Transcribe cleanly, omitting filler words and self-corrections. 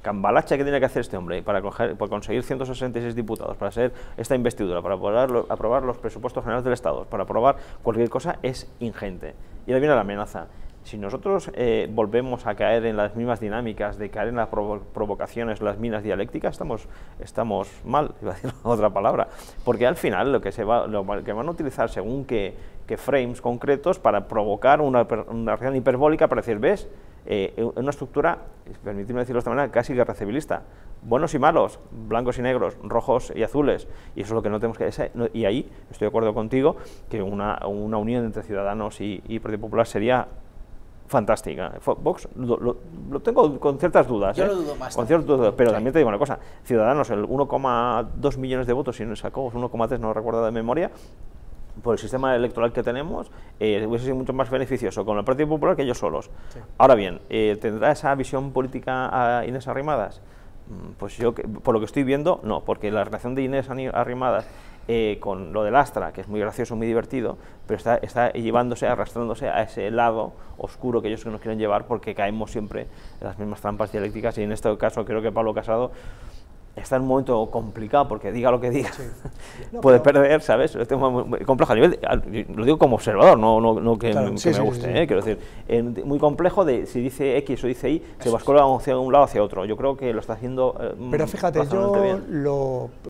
cambalache que tiene que hacer este hombre para conseguir 166 diputados, para hacer esta investidura, para aprobar los presupuestos generales del Estado, para aprobar cualquier cosa, es ingente. Y ahora viene la amenaza. Si nosotros volvemos a caer en las mismas dinámicas de caer en las provocaciones, las minas dialécticas, estamos mal, iba a decir otra palabra, porque al final lo que van a utilizar según que frames concretos para provocar una reacción hiperbólica para decir, ¿ves? Una estructura, permitidme decirlo de esta manera, casi guerra civilista, buenos y malos, blancos y negros, rojos y azules, y eso es lo que no tenemos que... Y ahí estoy de acuerdo contigo que una unión entre Ciudadanos y Partido Popular sería fantástica. Vox lo tengo con ciertas dudas. Yo lo dudo más. Con ciertas dudas, pero también te digo una cosa, Ciudadanos, el 1,2 millones de votos, si no sacó 1,3, no recuerdo de memoria, por el sistema electoral que tenemos, hubiese sido mucho más beneficioso con el Partido Popular que ellos solos. Sí. Ahora bien, ¿tendrá esa visión política a Inés Arrimadas? Pues yo, por lo que estoy viendo, no, porque la relación de Inés Arrimadas con lo del Astra, que es muy gracioso, muy divertido, pero está llevándose, arrastrándose a ese lado oscuro que ellos nos quieren llevar, porque caemos siempre en las mismas trampas dialécticas, y en este caso creo que Pablo Casado está en un momento complicado, porque diga lo que diga, sí. Puede perder, ¿sabes? Este es muy complejo a nivel, lo digo como observador, no que, claro, que me guste, quiero decir, muy complejo de si dice X o dice Y, se bascula hacia un lado hacia otro. Yo creo que lo está haciendo pero fíjate, yo bien.